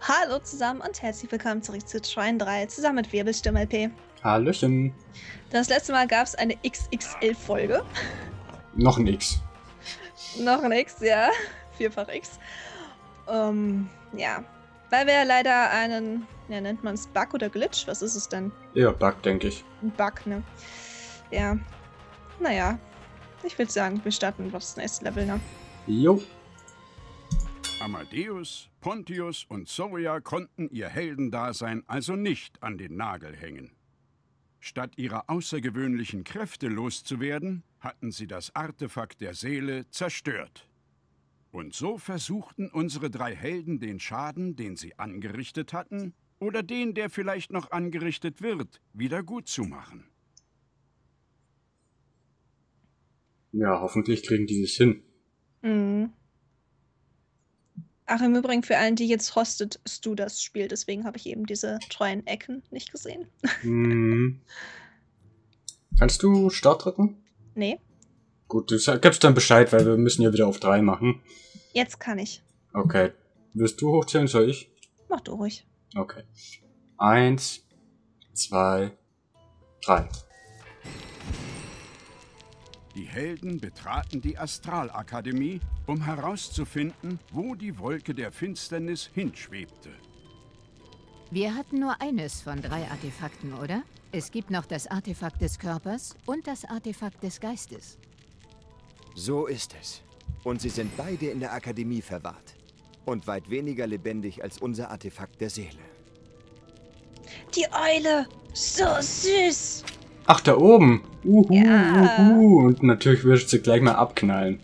Hallo zusammen und herzlich willkommen zurück zu Trine 3 zusammen mit Wirbelstimme LP. Hallöchen. Das letzte Mal gab es eine XXL-Folge. Noch ein X. Noch ein X, ja. Vierfach X. Ja. Weil wir leider einen, ja, nennt man es Bug oder Glitch? Was ist es denn? Ja, Bug, denke ich. Ein Bug, ne? Ja. Naja. Ich würde sagen, wir starten das nächste Level, ne? Jo. Amadeus, Pontius und Soria konnten ihr Heldendasein also nicht an den Nagel hängen. Statt ihrer außergewöhnlichen Kräfte loszuwerden, hatten sie das Artefakt der Seele zerstört. Und so versuchten unsere drei Helden den Schaden, den sie angerichtet hatten, oder den, der vielleicht noch angerichtet wird, wieder gut zu machen. Ja, hoffentlich kriegen die es hin. Mhm. Ach, im Übrigen für allen, die jetzt hostet, du das Spiel, deswegen habe ich eben diese treuen Ecken nicht gesehen. Kannst du Start drücken? Nee, Gut, du gibst dann Bescheid, weil wir müssen ja wieder auf 3 machen. jetzt kann ich. Okay. Willst du hochzählen, soll ich? Mach du ruhig. Okay. 1, 2, 3. Die Helden betraten die Astralakademie, um herauszufinden, wo die Wolke der Finsternis hinschwebte. Wir hatten nur eines von 3 Artefakten, oder? Es gibt noch das Artefakt des Körpers und das Artefakt des Geistes. So ist es. Und sie sind beide in der Akademie verwahrt. Und weit weniger lebendig als unser Artefakt der Seele. Die Eule! So süß! Ach, da oben. Ja. Und natürlich wirst du gleich mal abknallen.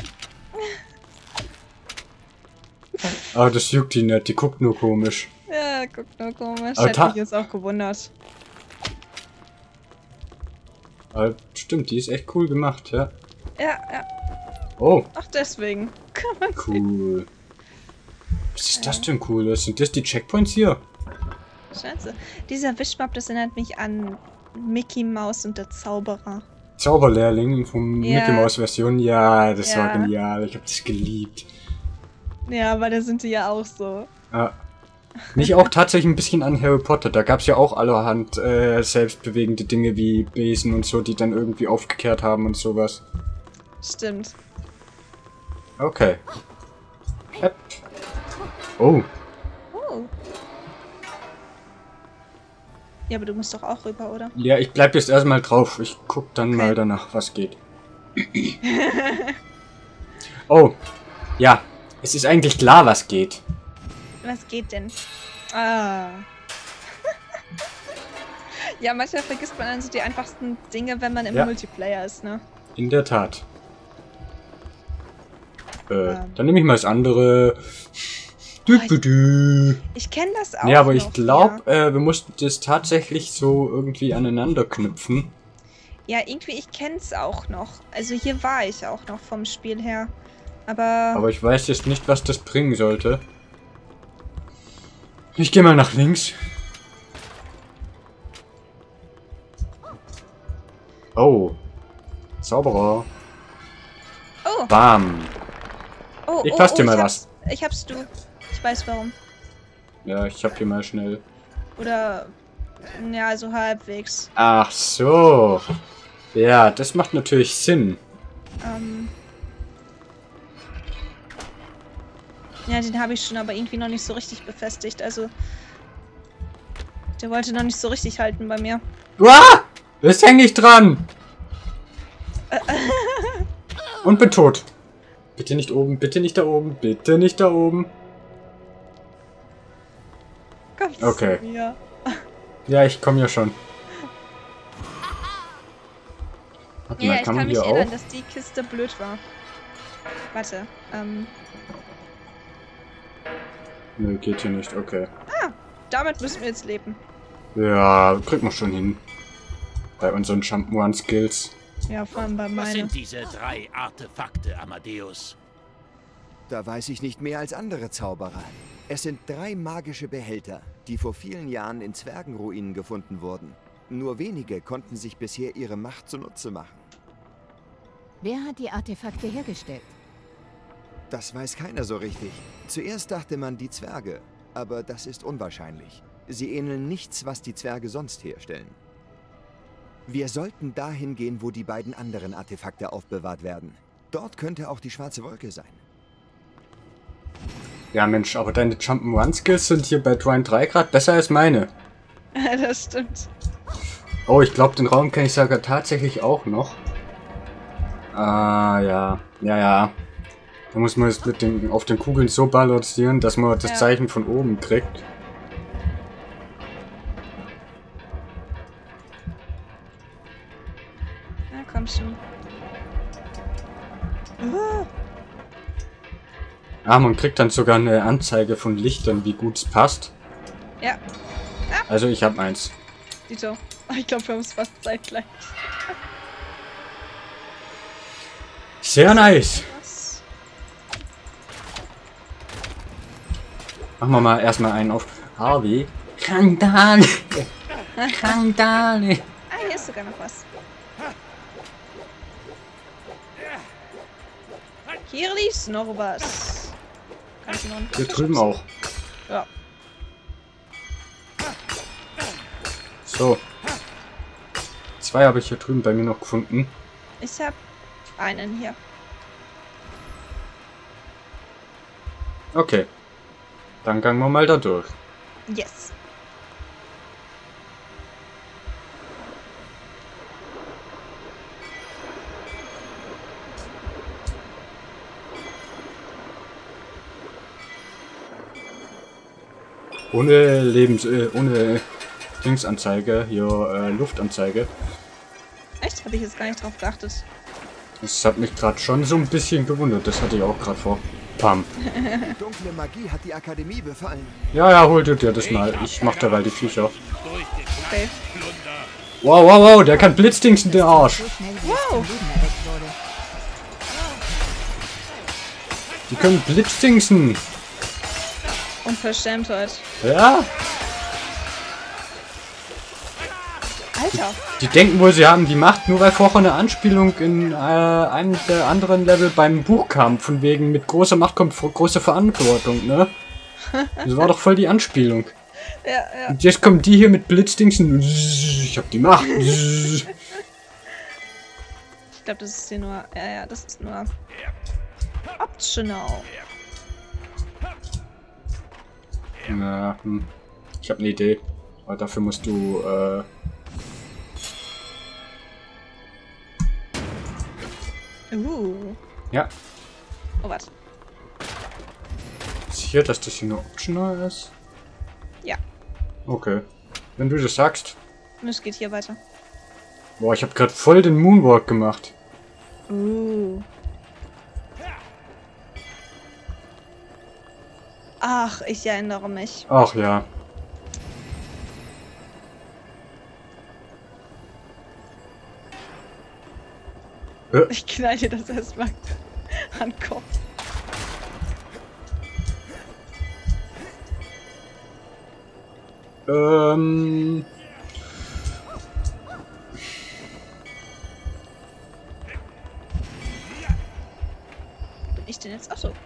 Aber das juckt die nicht, die guckt nur komisch. Ja, guck nur komisch. Aber Hätte mich jetzt auch gewundert. Aber stimmt, die ist echt cool gemacht, ja. Ja, ja. Oh, Ach, deswegen. cool. Was ist das denn Cooles? Sind das die Checkpoints hier? Scheiße. Dieser Wischmopp, das erinnert mich an Mickey Mouse und der Zauberer. Zauberlehrling vom Ja. Mickey Mouse Version. Ja, das Ja. war genial. Ich hab das geliebt. Ja, aber da sind die ja auch so. Ja. Mich auch tatsächlich ein bisschen an Harry Potter. Da gab's ja auch allerhand selbstbewegende Dinge wie Besen und so, die dann irgendwie aufgekehrt haben und sowas. Stimmt. Okay. Hepp. Oh. Oh. Ja, aber du musst doch auch rüber, oder? Ja, ich bleib jetzt erstmal drauf. Ich guck dann Okay. mal danach, was geht. Oh. Ja. Es ist eigentlich klar, was geht. Was geht denn? Ah. Ja, manchmal vergisst man also die einfachsten Dinge, wenn man im Ja. Multiplayer ist, ne? In der Tat. Dann nehme ich mal das andere. Ich kenne das auch. Ja, aber ich noch, glaube, wir mussten das tatsächlich so irgendwie aneinander knüpfen. Ja, irgendwie, ich kenne es auch noch. Also hier war ich auch noch vom Spiel her. Aber Aber ich weiß jetzt nicht, was das bringen sollte. Ich gehe mal nach links. Oh. Zauberer. oh, Bam. oh, Ich fass dir mal Ich hab's du. Ich weiß warum. Ja, ich hab hier mal schnell. Oder ja, so halbwegs. Ach so. Ja, das macht natürlich Sinn. Ja, den habe ich schon, aber irgendwie noch nicht so richtig befestigt. Also der wollte noch nicht so richtig halten bei mir. Uah! Jetzt häng ich dran. Und bin tot. Bitte nicht oben, bitte nicht da oben, bitte nicht da oben. Kommst Okay. du mir? Ja, ich komme ja schon. Warte Ja, mal, ich kann kann man mich hier erinnern, auch? dass die Kiste blöd war. Warte, Nö, geht hier nicht, okay. damit müssen wir jetzt leben. Ja, kriegt man schon hin. Bei unseren Shampoo-Skills. Ja, vor allem bei Was meinen. sind diese 3 Artefakte, Amadeus? Da weiß ich nicht mehr als andere Zauberer. Es sind 3 magische Behälter, die vor vielen Jahren in Zwergenruinen gefunden wurden. Nur wenige konnten sich bisher ihre Macht zunutze machen. Wer hat die Artefakte hergestellt? Das weiß keiner so richtig. Zuerst dachte man die Zwerge. aber das ist unwahrscheinlich. Sie ähneln nichts, was die Zwerge sonst herstellen. Wir sollten dahin gehen, wo die beiden anderen Artefakte aufbewahrt werden. Dort könnte auch die schwarze Wolke sein. Ja, Mensch, aber deine Jump'n'Run-Skills sind hier bei Trine 3 gerade besser als meine. Das stimmt. Oh, ich glaube, den Raum kenne ich sogar tatsächlich auch noch. Ah, ja. Ja. Da muss man jetzt mit den, auf den Kugeln so balancieren, dass man das Zeichen von oben kriegt. Na, komm schon. Ah, man kriegt dann sogar eine Anzeige von Lichtern, wie gut es passt. Ja. Also ich habe eins. Dito. Ich glaube, wir haben es fast zeitgleich. Sehr nice. Was? Machen wir mal erstmal einen auf Harvey. Randale. Randale. Ah, hier ist sogar noch was. Hier liegt noch was. Kann ich noch einen Hier drüben auch. Ja. So. 2 habe ich hier drüben bei mir noch gefunden. Ich habe einen hier. Okay. Dann gehen wir mal da durch. Yes. Ohne Dingsanzeige, hier Luftanzeige. Echt? Habe ich jetzt gar nicht drauf geachtet. Das hat mich gerade schon so ein bisschen gewundert. Das hatte ich auch gerade vor. Pam. Die dunkle Magie hat die Akademie befallen. Ja, hol dir das mal. Ich mach derweil die Viecher. Okay. Wow, der kann Blitzdings in den Arsch. So schnell, wie es zum Leben erweckt wurde. Die können Blitzdingsen. Unverschämtheit. Ja? Alter. Die denken wohl, sie haben die Macht, nur weil vorher eine Anspielung in einem der anderen Level beim Buch kam. Von wegen, mit großer Macht kommt große Verantwortung, ne? Das war doch voll die Anspielung. Ja. Und jetzt kommen die hier mit Blitzdingsen. Ich hab die Macht. Ich glaube, das ist hier nur... Ja, das ist nur... optional. Ja, ich habe eine Idee. Aber dafür musst du, Ja. Oh, was? Ist hier, dass das hier nur optional ist? Ja. Okay. Wenn du das sagst. Es geht hier weiter. Boah, ich habe gerade voll den Moonwalk gemacht. Ach, ich erinnere mich. Ach ja. Ich knall dir das erstmal an den Kopf. Bin ich denn jetzt? Achso.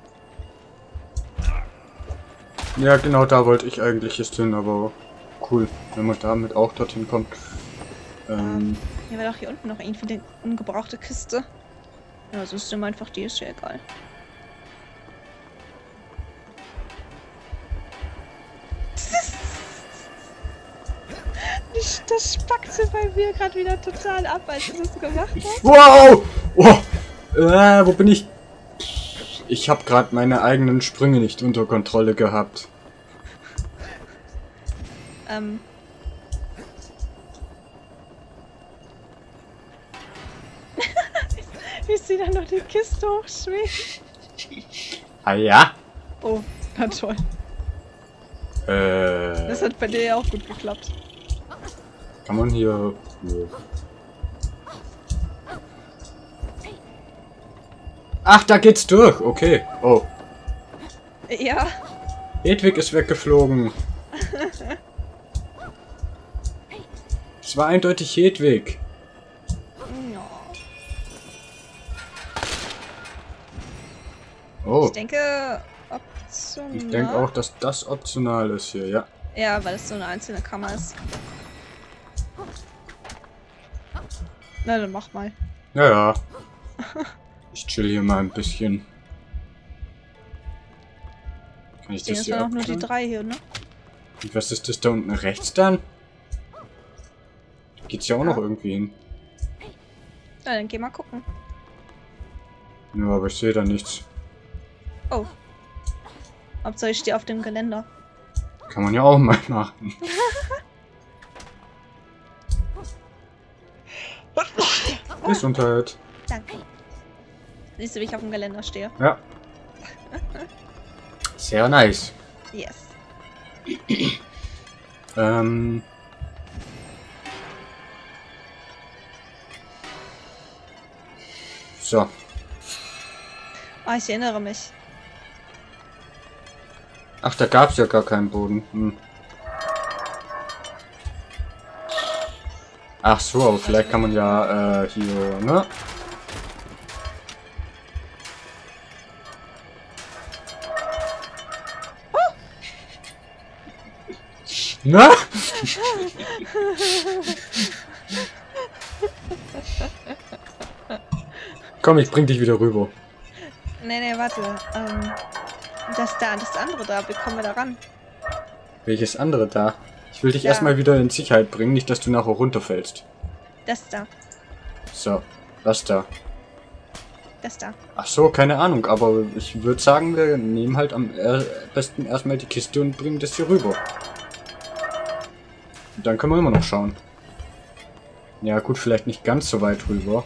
Ja, genau da wollte ich eigentlich jetzt hin, aber cool, wenn man damit auch dorthin kommt. Hier war doch hier unten noch irgendwie eine ungebrauchte Kiste. Ja, so ist ihm einfach die, ist ja egal. Das spackte bei mir gerade wieder total ab, als du das gemacht hast. Wow! Oh! Wo bin ich? Ich habe gerade meine eigenen Sprünge nicht unter Kontrolle gehabt. Wie sie dann noch die Kiste hochschwebt. Ah ja? Oh, na toll. Das hat bei dir ja auch gut geklappt. Kann man hier... Ach, da geht's durch. Okay. Oh. Ja. Hedwig ist weggeflogen. Es war eindeutig Hedwig. Ja. Oh. Ich denke, optional. optional. Ich denke auch, dass das optional ist hier, ja. Ja, weil es so eine einzelne Kammer ist. Na, dann mach mal. Ja, ja. Ich chill hier mal ein bisschen. Kann ich das Das hier waren auch nur die abklären? 3 hier, ne? Und was ist das da unten rechts dann? Geht's ja auch noch irgendwie hin. Na, dann geh mal gucken. Ja, aber ich sehe da nichts. Oh. Hauptsache ich stehe auf dem Geländer. Kann man ja auch mal machen. Gesundheit. Danke. Siehst du, wie ich auf dem Geländer stehe? Ja. Sehr nice. Yes. So. Ah, ich erinnere mich. Ach, da gab's ja gar keinen Boden. Hm. Ach so, aber vielleicht kann man ja hier, ne? Na? Komm, ich bring dich wieder rüber. Nee, warte. Das andere da, wie kommen wir da ran? Welches andere da? Ich will dich Ja. erstmal wieder in Sicherheit bringen, nicht dass du nachher runterfällst. Das da. So, was da? Das da. Ach so, keine Ahnung, aber ich würde sagen, wir nehmen halt am besten erstmal die Kiste und bringen das hier rüber. Und dann können wir immer noch schauen. Ja gut, vielleicht nicht ganz so weit rüber.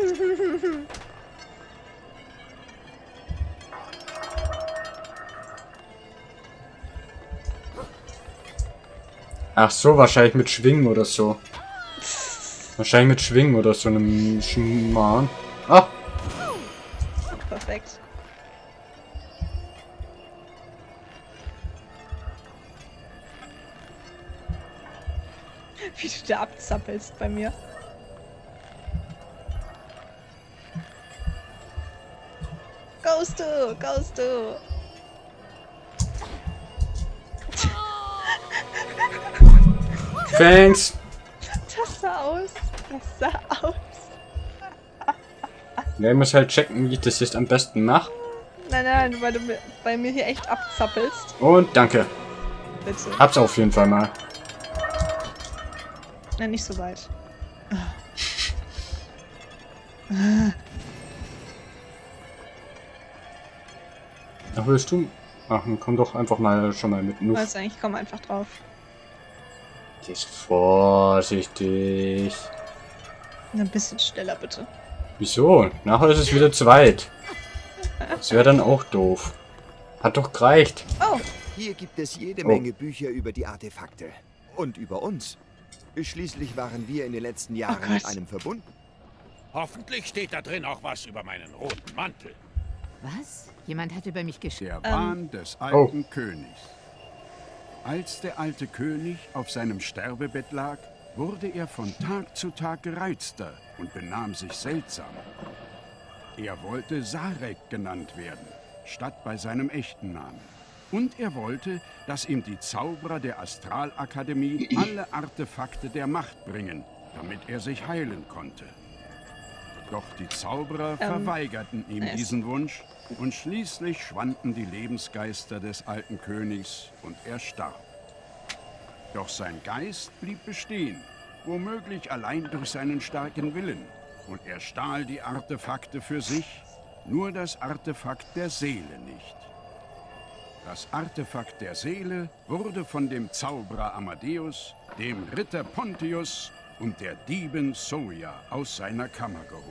Ach so, wahrscheinlich mit Schwingen oder so. Wahrscheinlich mit Schwingen oder so einem Schmarrn. Ah! Perfekt. Wie du da abzappelst bei mir. Goes du, goes du. Thanks! Das sah aus. Das sah aus. Ja, ich muss halt checken, wie ich das jetzt am besten mache. Nein, weil du bei mir hier echt abzappelst. Und danke. Bitte. Hab's auf jeden Fall mal. Nein, nicht so weit. Ach, willst du? Ach, dann komm doch einfach mal schon mal mit. Nuff. Also eigentlich komm einfach drauf. Ist vorsichtig. Ein bisschen schneller, bitte. Wieso? Nachher ist es wieder zu weit. Das wäre dann auch doof. Hat doch gereicht. Oh, Hier gibt es jede Oh. Menge Bücher über die Artefakte. Und über uns. Schließlich waren wir in den letzten Jahren Gott. mit einem verbunden. Hoffentlich steht da drin auch was über meinen roten Mantel. Was? Jemand hat über mich geschrieben. Der Wahn des alten Königs. Als der alte König auf seinem Sterbebett lag, wurde er von Tag zu Tag gereizter und benahm sich seltsam. Er wollte Sarek genannt werden, statt bei seinem echten Namen. Und er wollte, dass ihm die Zauberer der Astralakademie alle Artefakte der Macht bringen, damit er sich heilen konnte. Doch die Zauberer verweigerten ihm nice. diesen Wunsch und schließlich schwanden die Lebensgeister des alten Königs und er starb. Doch sein Geist blieb bestehen, womöglich allein durch seinen starken Willen. Und er stahl die Artefakte für sich, nur das Artefakt der Seele nicht. Das Artefakt der Seele wurde von dem Zauberer Amadeus, dem Ritter Pontius und der Diebin Soja aus seiner Kammer geholt.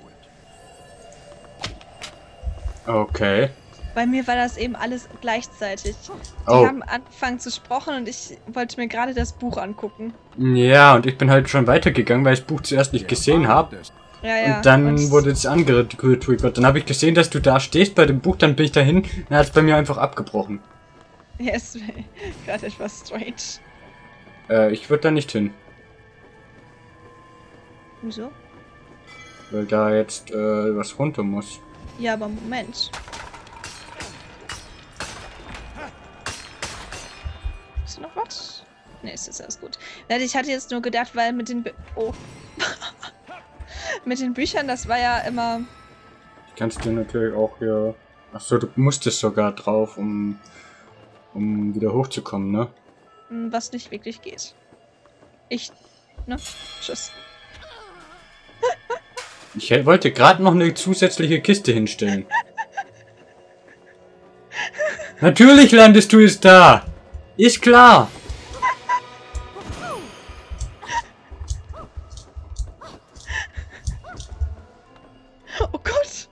Okay. bei mir war das eben alles gleichzeitig. Die Oh. haben angefangen zu sprechen und ich wollte mir gerade das Buch angucken. Ja, und ich bin halt schon weitergegangen, weil ich das Buch zuerst nicht Der gesehen Wahn habe. des- Ja. Und dann wurde es angetriggert. Dann habe ich gesehen, dass du da stehst bei dem Buch, dann bin ich dahin, dann hat es bei mir einfach abgebrochen. Ja, ist gerade etwas strange. Ich würde da nicht hin, Wieso? weil da jetzt was runter muss. Ja, aber Moment. noch was? Ne, ist jetzt alles gut. Ich hatte jetzt nur gedacht, weil mit den mit den Büchern, das war ja immer... Kannst du natürlich auch hier... Achso, du musstest sogar drauf, um wieder hochzukommen, ne? Was nicht wirklich geht. Ne? Tschüss. Ich wollte gerade noch eine zusätzliche Kiste hinstellen. Natürlich landest du jetzt da! Ist klar! Oh Gott!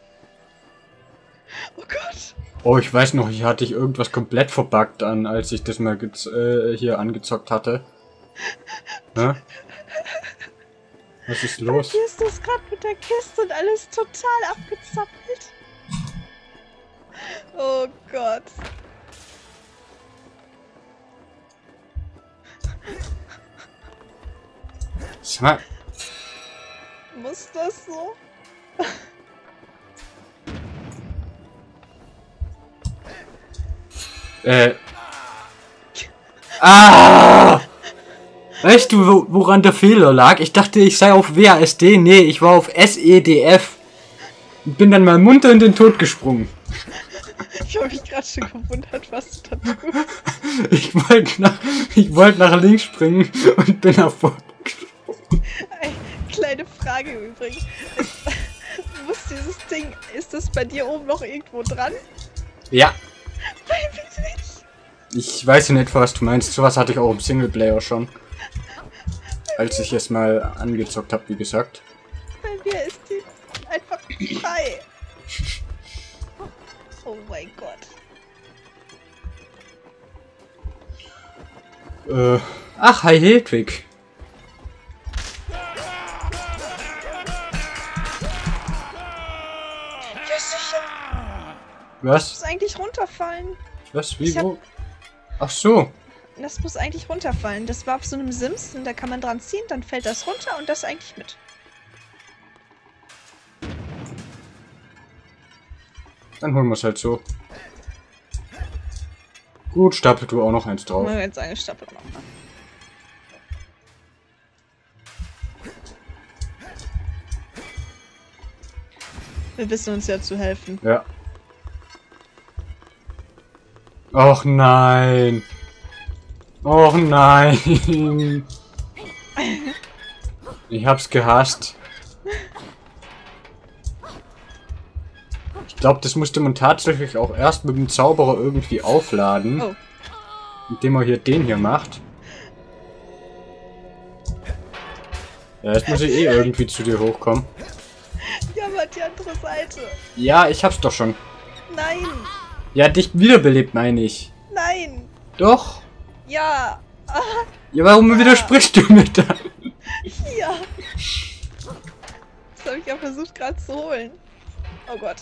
Oh Gott! Oh, ich weiß noch, ich hatte irgendwas komplett verbuggt an, als ich das mal hier angezockt hatte. Ne? Was ist los? Hier ist das gerade mit der Kiste und alles total abgezappelt. Oh Gott. Sag mal, Muss das so? Ah! Weißt du, woran der Fehler lag? Ich dachte, ich sei auf WASD. Nee, ich war auf SEDF. Und bin dann mal munter in den Tod gesprungen. Ich habe mich gerade schon gewundert, was du da tust. Ich wollte nach links springen und bin nach vorne gesprungen. Kleine Frage übrigens. Muss dieses Ding, ist das bei dir oben noch irgendwo dran? Ja. Bei mir nicht. Ich weiß in etwa, was du meinst. Sowas hatte ich auch im Singleplayer schon. Als ich es mal angezockt habe, wie gesagt. Bei mir ist die einfach frei. Oh mein Gott. Ach, hi Hedwig. Was? Das muss eigentlich runterfallen. Was? Wie? Wo? Ach so. Das muss eigentlich runterfallen. Das war auf so einem Sims und da kann man dran ziehen, dann fällt das runter und das eigentlich mit. Dann holen wir es halt so. Gut, stapel du auch noch eins drauf. Machen wir jetzt eine Stapel noch. Wir wissen uns ja zu helfen. Ja. Och nein. Och nein. Ich hab's gehasst. Ich glaube, das musste man tatsächlich auch erst mit dem Zauberer irgendwie aufladen. Oh. Indem er hier den hier macht. Ja, jetzt muss ich eh irgendwie zu dir hochkommen. Ja, aber die andere Seite. Ja, ich hab's doch schon. Nein. Ja, dich wiederbelebt, meine ich. Nein. Doch. Ja. Ah, Ja, warum widersprichst du mir dann? ja. Das habe ich ja versucht gerade zu holen. Oh Gott.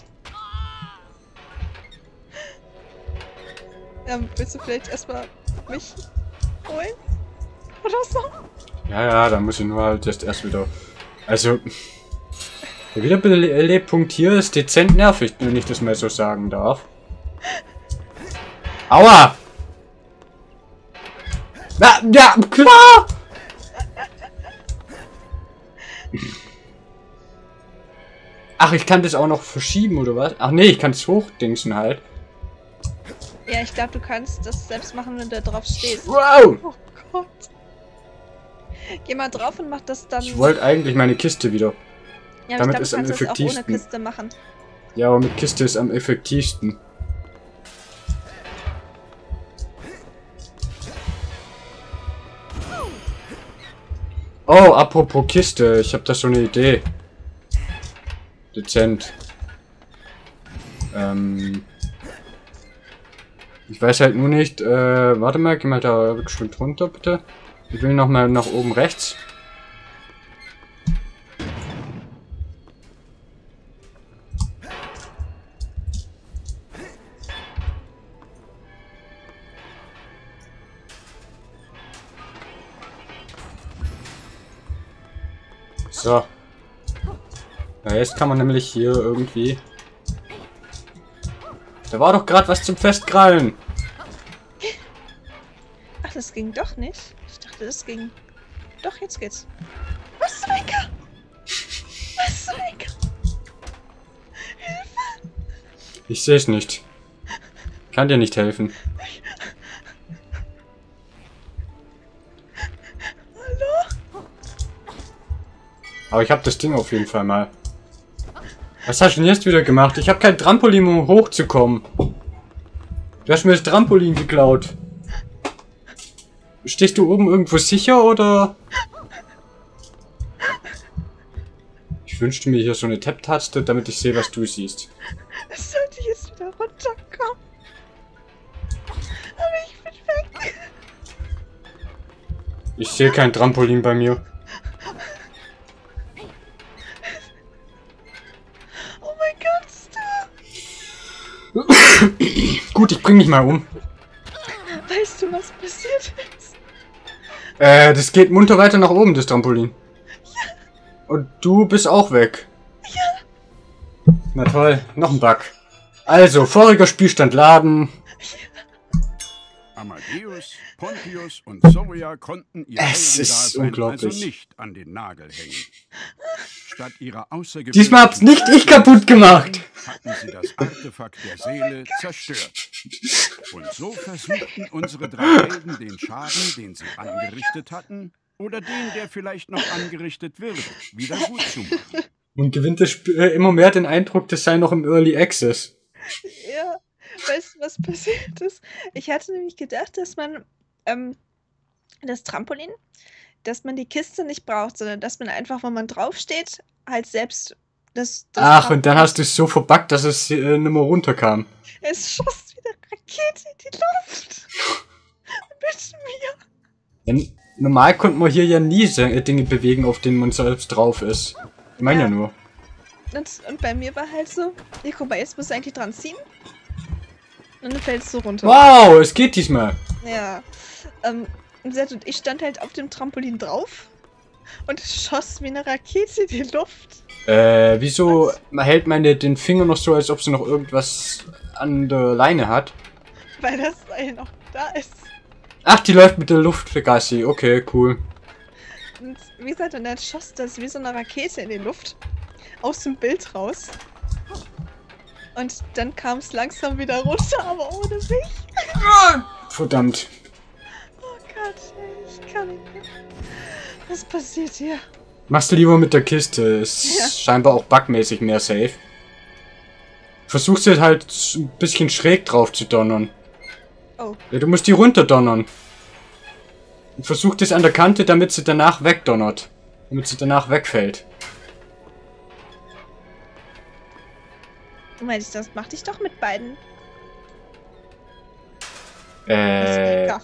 Ja, willst du vielleicht erstmal mich holen? Oder so? Ja, da muss ich nur halt erst wieder... Also... Der Wiederbelebpunkt hier ist dezent nervig, wenn ich das mal so sagen darf. Aua! Ja, klar! Ach, ich kann das auch noch verschieben, oder was? Ach nee, ich kann es hochdingsen halt. Ja, ich glaube, du kannst das selbst machen, wenn du da drauf stehst. Wow! Oh Gott. Geh mal drauf und mach das dann... Ich wollte eigentlich meine Kiste wieder. Ja, damit ich ist glaube, am du kannst das auch ohne effektivsten. Kiste machen. Ja, aber mit Kiste ist am effektivsten. Oh, apropos Kiste, ich habe da so eine Idee. Dezent. Ich weiß halt nur nicht, warte mal, geh mal da schön drunter, bitte. Ich will nochmal nach oben rechts. So. Ja, jetzt kann man nämlich hier irgendwie... Da war doch gerade was zum Festkrallen. Ach, Ach, das ging doch nicht. Ich dachte, das ging. Doch, jetzt geht's. Was zum Henker? Was zum Henker? Hilfe! Ich sehe es nicht. Kann dir nicht helfen. Hallo? Aber ich habe das Ding auf jeden Fall mal. Was hast du denn jetzt wieder gemacht? Ich habe kein Trampolin, um hochzukommen. Du hast mir das Trampolin geklaut. Stehst du oben irgendwo sicher, oder? Ich wünschte mir hier so eine Tab-Taste, damit ich sehe, was du siehst. Es sollte jetzt wieder runterkommen. Aber ich bin weg. Ich sehe kein Trampolin bei mir. Oh mein Gott, Stop. Gut, ich bring mich mal um. Weißt du, was passiert ist? Das geht munter weiter nach oben, das Trampolin. Ja. Und du bist auch weg. Ja. Na toll, noch ein Bug. Also, voriger Spielstand laden. Amadeus, Pontius und Soria konnten ihr Es ist Heldendasein unglaublich. also nicht an den Nagel hängen. Statt ihrer außergewöhnlichen Diesmal hab's nicht ich kaputt gemacht. hatten sie das Artefakt der Seele zerstört. Und so versuchten unsere drei Helden den Schaden, den sie angerichtet hatten, oder den, der vielleicht noch angerichtet wird, wieder gut zu machen. Und gewinnt das Spiel immer mehr den Eindruck, das sei noch im Early Access. Ja. Weißt du, was passiert ist? Ich hatte nämlich gedacht, dass man das Trampolin, dass man die Kiste nicht braucht, sondern dass man einfach, wenn man draufsteht, halt selbst das Ach, und dann hast du es so verbuggt, dass es nicht mehr runterkam. Es schoss wie eine Rakete in die Luft. Mit mir. Denn normal konnte man hier ja nie Dinge bewegen, auf denen man selbst drauf ist. Ich meine ja nur. Und bei mir war halt so, ja, guck mal, jetzt musst du eigentlich dran ziehen. Und dann fällst du runter. Wow, es geht diesmal. Ja. Und ich stand halt auf dem Trampolin drauf und es schoss wie eine Rakete in die Luft. Wieso hält meine den Finger noch so, als ob sie noch irgendwas an der Leine hat? Weil das Seil noch da ist. Ach, die läuft mit der Luft für Gassi. Okay, cool. Und wie gesagt, und dann schoss das wie so eine Rakete in die Luft. Aus dem Bild raus. Und dann kam es langsam wieder runter, aber ohne mich. Verdammt. Oh Gott, ey, ich kann nicht mehr. Was passiert hier? Machst du lieber mit der Kiste. Ist Ja. scheinbar auch bugmäßig mehr safe. Versuchst du halt ein bisschen schräg drauf zu donnern. Oh. Ja, du musst die runterdonnern. Und versuch das an der Kante, damit sie danach wegdonnert. Damit sie danach wegfällt. Du meinst, das machte ich doch mit beiden. Ja,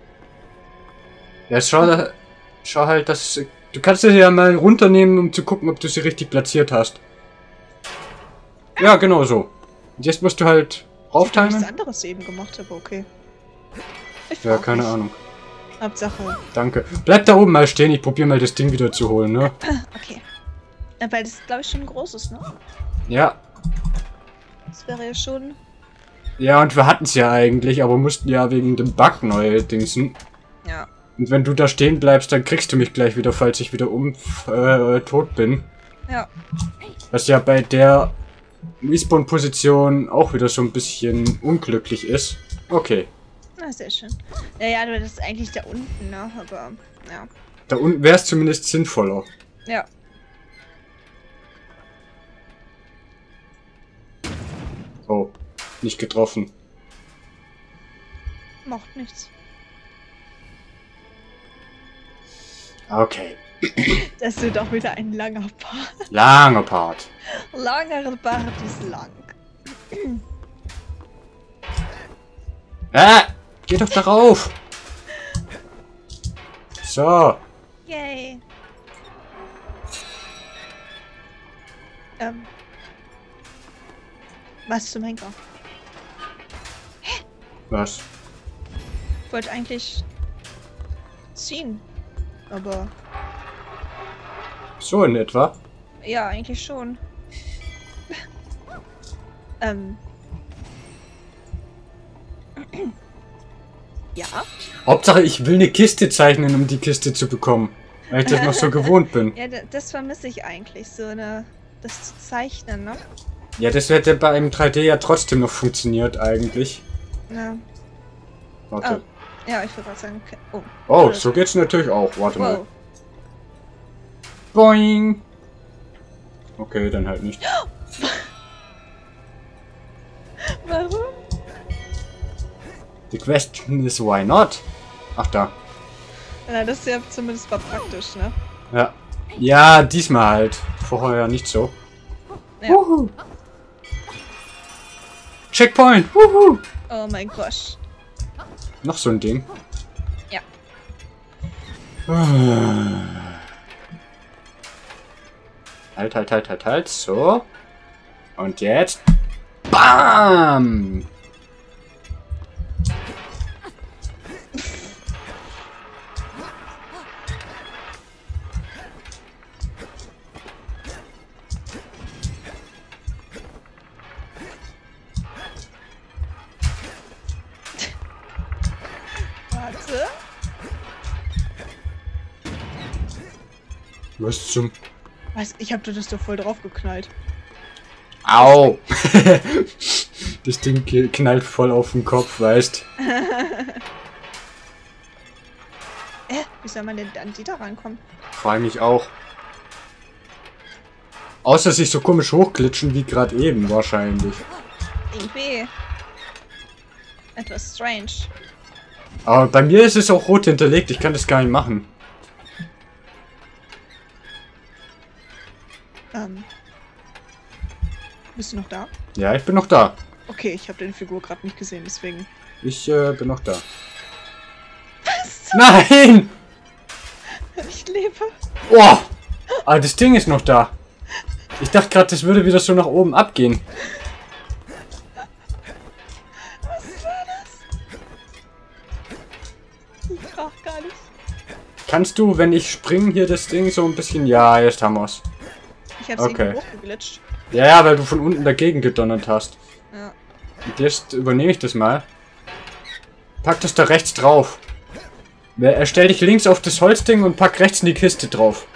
schau halt, dass... Du kannst sie ja mal runternehmen, um zu gucken, ob du sie richtig platziert hast. Ja, genau so. Und jetzt musst du halt Ich rauftimen. nichts anderes eben gemacht, aber okay. Ich Ja, frag keine nicht. Ahnung. Hauptsache. Danke. Bleib da oben mal stehen, ich probiere mal das Ding wieder zu holen, ne? Okay. Ja, weil das, glaube ich, schon groß ist, ne? Ja. Das wäre ja schon. Ja, und wir hatten es ja eigentlich, aber mussten ja wegen dem Bug neu dingsen. Ja. Und wenn du da stehen bleibst, dann kriegst du mich gleich wieder, falls ich wieder tot bin. Ja. Was ja bei der Respawn-Position auch wieder so ein bisschen unglücklich ist. Okay. Na, sehr schön. Naja, das ist eigentlich da unten, ne? Aber, ja. Da unten wäre es zumindest sinnvoller. Ja. Oh, nicht getroffen. Macht nichts. Okay. Das wird auch wieder ein langer Part. Langer Part. Langer Part ist lang. Ah! Geh doch darauf! So. Yay. Was zum Henker? Was? Ich wollte eigentlich ziehen. Aber So in etwa. ja, eigentlich schon. Ja. Hauptsache, ich will eine Kiste zeichnen, um die Kiste zu bekommen. Weil ich das noch so gewohnt bin. Ja, das vermisse ich eigentlich, so das zu zeichnen, ne? Ja, das hätte bei einem 3D ja trotzdem noch funktioniert, eigentlich. Ja. Warte. Oh. Ja, ich würde gerade sagen, okay. Oh. Oh, so geht's natürlich auch. Warte mal. Wow. Boing! Okay, dann halt nicht. Warum? The question is why not? Ach da. Na, das ist ja zumindest mal praktisch, ne? Ja. Ja, diesmal halt. Vorher nicht so. Ja. Wuhu. Checkpoint! Wuhu. Oh mein Gott. Noch so ein Ding. Ja. Halt. So. Und jetzt. BAM! Warte. Was zum... Was? Ich hab das doch voll drauf geknallt. Au! Das Ding knallt voll auf den Kopf, weißt. Wie soll man denn an die da rankommen? Freu mich auch. Außer sich so komisch hochglitschen wie gerade eben wahrscheinlich. Irgendwie. Etwas strange. Aber bei mir ist es auch rot hinterlegt, ich kann das gar nicht machen. Bist du noch da? Ja, ich bin noch da. Okay, ich habe deine Figur gerade nicht gesehen, deswegen. Ich bin noch da. Was? Nein! Ich lebe. Oh! Aber das Ding ist noch da. Ich dachte gerade, das würde wieder so nach oben abgehen. Was war das? Ich brauch gar nicht. Kannst du, wenn ich springe, hier das Ding so ein bisschen... Ja, jetzt haben wir's. Ich hab's Okay. irgendwie hochgeglitscht. Ja, weil du von unten dagegen gedonnert hast. Ja. Und jetzt übernehme ich das mal. Pack das da rechts drauf. Stell dich links auf das Holzding und pack rechts in die Kiste drauf.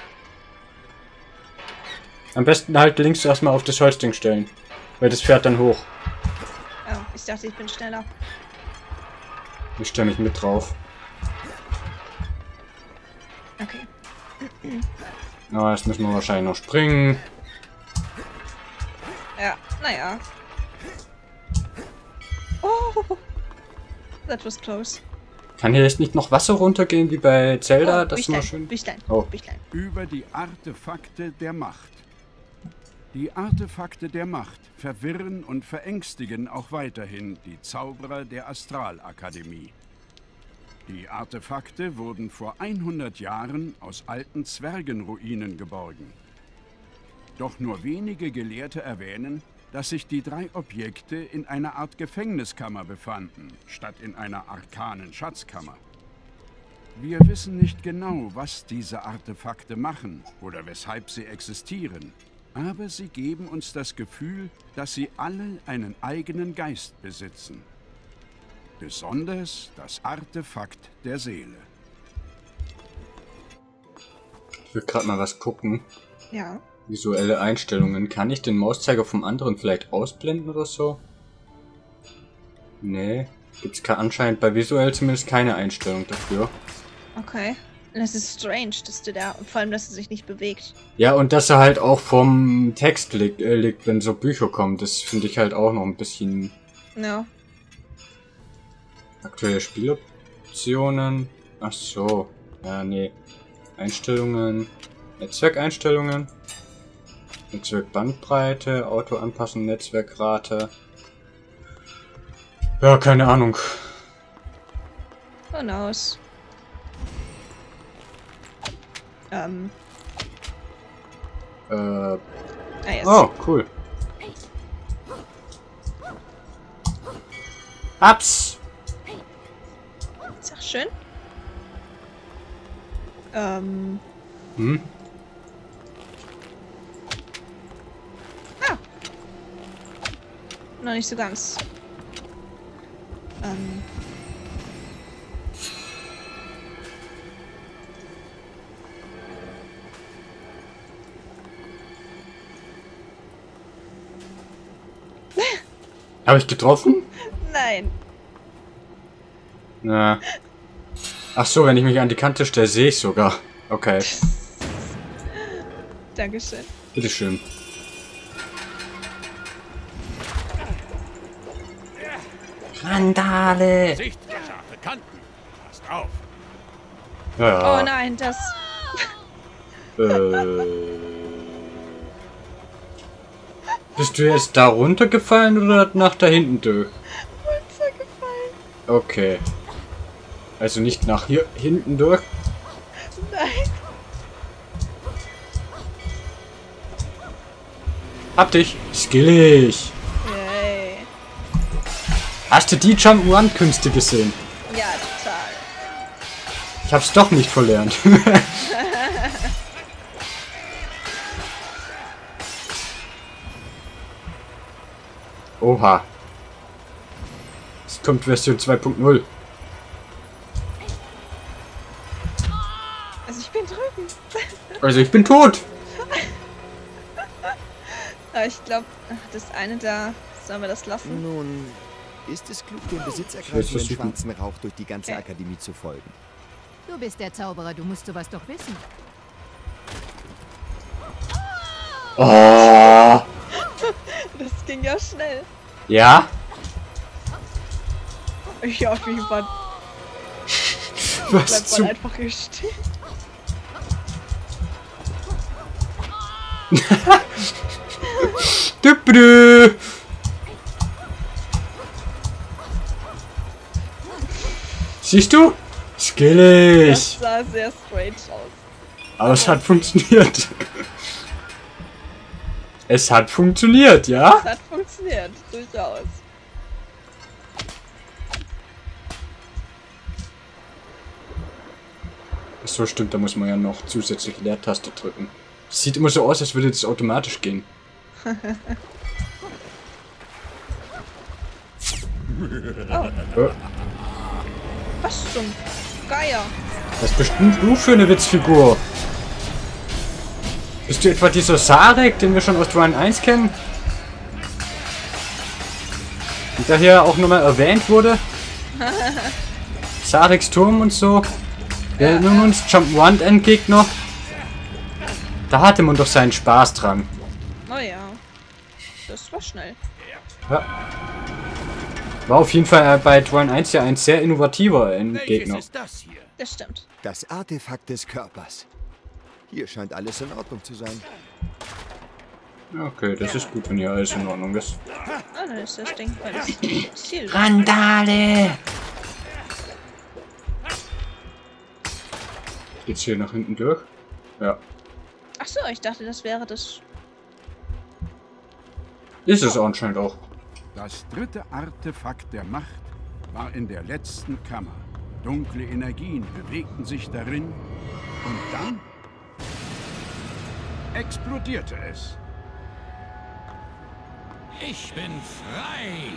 Am besten halt links erstmal auf das Holzding stellen. Weil das fährt dann hoch. Oh, ich dachte, ich bin schneller. Ich stelle mich mit drauf. Okay. Aber jetzt müssen wir wahrscheinlich noch springen. Ja, naja. Oh, that was close. Kann hier jetzt nicht noch Wasser runtergehen wie bei Zelda? Oh, das ist Büchlein, mal schön. Büchlein, Oh. Büchlein. Über die Artefakte der Macht. Die Artefakte der Macht verwirren und verängstigen auch weiterhin die Zauberer der Astralakademie. Die Artefakte wurden vor 100 Jahren aus alten Zwergenruinen geborgen. Doch nur wenige Gelehrte erwähnen, dass sich die 3 Objekte in einer Art Gefängniskammer befanden, statt in einer arkanen Schatzkammer. Wir wissen nicht genau, was diese Artefakte machen oder weshalb sie existieren, aber sie geben uns das Gefühl, dass sie alle einen eigenen Geist besitzen. Besonders das Artefakt der Seele. Ich will gerade mal was gucken. Ja. Visuelle Einstellungen. Kann ich den Mauszeiger vom anderen vielleicht ausblenden oder so? Nee. Gibt's anscheinend bei visuell zumindest keine Einstellung dafür. Okay. Das ist strange, dass du da, vor allem, dass er sich nicht bewegt. Ja, und dass er halt auch vom Text liegt, wenn so Bücher kommen. Das finde ich halt auch noch ein bisschen... Ja. Aktuelle Spieloptionen. Ach so. Ja, nee. Einstellungen. Netzwerkeinstellungen. Netzwerkbandbreite. Auto anpassen. Netzwerkrate. Ja, keine Ahnung. Who knows? Yes. Oh, cool. Ups! Ist auch schön. Hm? Ah. Noch nicht so ganz. Habe ich getroffen? Nein. Na. Ach so, wenn ich mich an die Kante stelle, sehe ich sogar. Okay. Dankeschön. Bitteschön. Randale! Sicht, scharfe Kanten. Passt auf. Ja. Oh nein, das... Bist du jetzt da runtergefallen oder nach da hinten durch? runtergefallen. Okay. Also nicht nach hier hinten durch. Nein. Hab dich. Skillig. Yay. Hast du die Jump-Run-Künste gesehen? Ja, total. Ich hab's doch nicht verlernt. Oha. Es kommt Version 2.0. Also ich bin drüben. Also ich bin tot. Aber ich glaube, das eine da, sollen wir das lassen? Nun, ist es klug, dem Ich will's besitzergreifenden versuchen. schwarzen Rauch durch die ganze Okay. Akademie zu folgen? Du bist der Zauberer, du musst sowas doch wissen. Oh. Das ging ja schnell. Ja? Ja, wie man Was bleibt zum... man einfach hier stehen. Dübrü. Siehst du? Skillig. Das sah sehr strange aus. Aber es hat funktioniert. Es hat funktioniert, ja? Das hat funktioniert, durchaus. Ach so, stimmt, da muss man ja noch zusätzlich Leertaste drücken. Sieht immer so aus, als würde das automatisch gehen. Oh. Was zum Geier? Was bist denn du für eine Witzfigur? Bist du etwa dieser Sarek, den wir schon aus Run 1 kennen? Und der hier auch nochmal erwähnt wurde? Sareks Turm und so. Wir erinnern uns, Jump'n'Run Endgegner. Da hatte man doch seinen Spaß dran. Oh ja. Das war schnell. Ja. War auf jeden Fall bei Run 1 ja ein sehr innovativer Welches Endgegner. ist das hier? Das stimmt. Das Artefakt des Körpers. Hier scheint alles in Ordnung zu sein. Okay, das ist gut, wenn hier alles in Ordnung ist. Ah, dann ist das Ding, weil das Ziel. Randale! Geht's hier nach hinten durch? Ja. Ach so, ich dachte, das wäre das. Ist es anscheinend auch. Das dritte Artefakt der Macht war in der letzten Kammer. Dunkle Energien bewegten sich darin und dann explodierte es. Ich bin frei.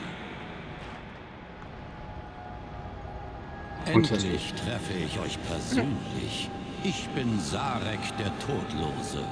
Endlich treffe ich euch persönlich. Ich bin Sarek der Todlose.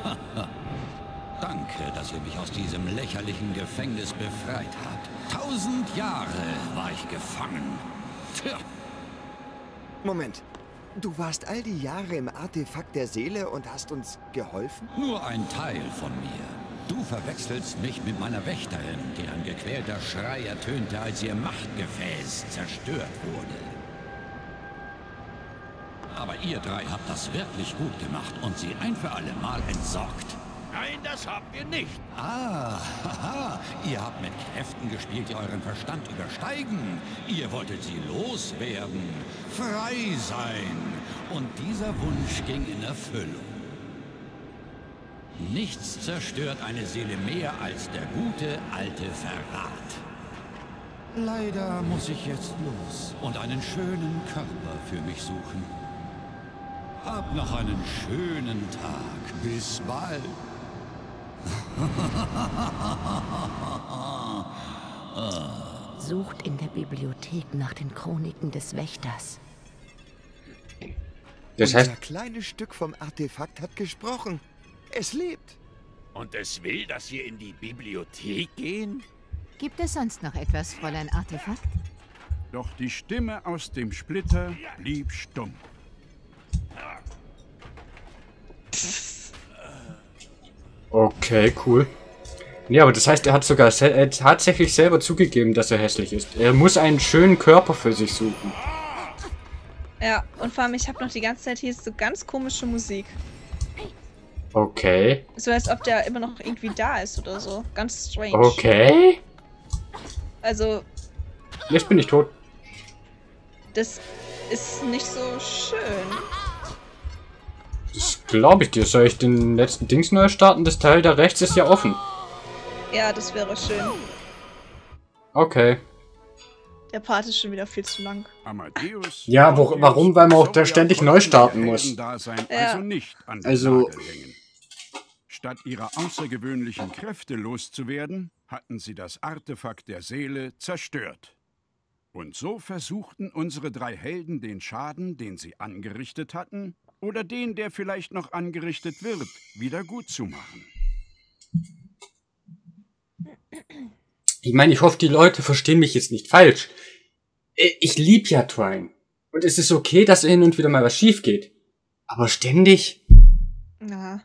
Danke, dass ihr mich aus diesem lächerlichen Gefängnis befreit habt. 1000 Jahre war ich gefangen. Tja. Moment. Du warst all die Jahre im Artefakt der Seele und hast uns geholfen? Nur ein Teil von mir. Du verwechselst mich mit meiner Wächterin, deren gequälter Schrei ertönte, als ihr Machtgefäß zerstört wurde. Aber ihr drei habt das wirklich gut gemacht und sie ein für alle Mal entsorgt. Nein, das habt ihr nicht. Ah, haha. Ihr habt mit Kräften gespielt, die euren Verstand übersteigen. Ihr wolltet sie loswerden, frei sein. Und dieser Wunsch ging in Erfüllung. Nichts zerstört eine Seele mehr als der gute alte Verrat. Leider muss ich jetzt los und einen schönen Körper für mich suchen. Habt noch einen schönen Tag. Bis bald. Sucht in der Bibliothek nach den Chroniken des Wächters. Das heißt, Unser kleines Stück vom Artefakt hat gesprochen. Es lebt. Und es will, dass wir in die Bibliothek gehen? Gibt es sonst noch etwas, Fräulein Artefakt? Doch die Stimme aus dem Splitter blieb stumm. Okay, cool. Ja, aber das heißt, er hat sogar tatsächlich selber zugegeben, dass er hässlich ist. Er muss einen schönen Körper für sich suchen. Ja, und vor allem, ich habe noch die ganze Zeit hier so ganz komische Musik. Okay. So als ob der immer noch irgendwie da ist oder so. Ganz strange. Okay. Also, Jetzt bin ich tot. das ist nicht so schön. Das glaube ich dir. Soll ich den letzten Dings neu starten? Das Teil da rechts ist ja offen. Ja, das wäre schön. Okay. Der Part ist schon wieder viel zu lang. Amadeus, Ja, warum? Weil man auch da ständig neu starten muss. Heldendasein Ja. also nicht an den Also- Nagel hängen. Statt ihrer außergewöhnlichen Kräfte loszuwerden, hatten sie das Artefakt der Seele zerstört. Und so versuchten unsere 3 Helden den Schaden, den sie angerichtet hatten, oder den, der vielleicht noch angerichtet wird, wieder gut zu machen. Ich meine, ich hoffe, die Leute verstehen mich jetzt nicht falsch. Ich lieb ja Trine. Und es ist okay, dass hin und wieder mal was schief geht. Aber ständig? Ja.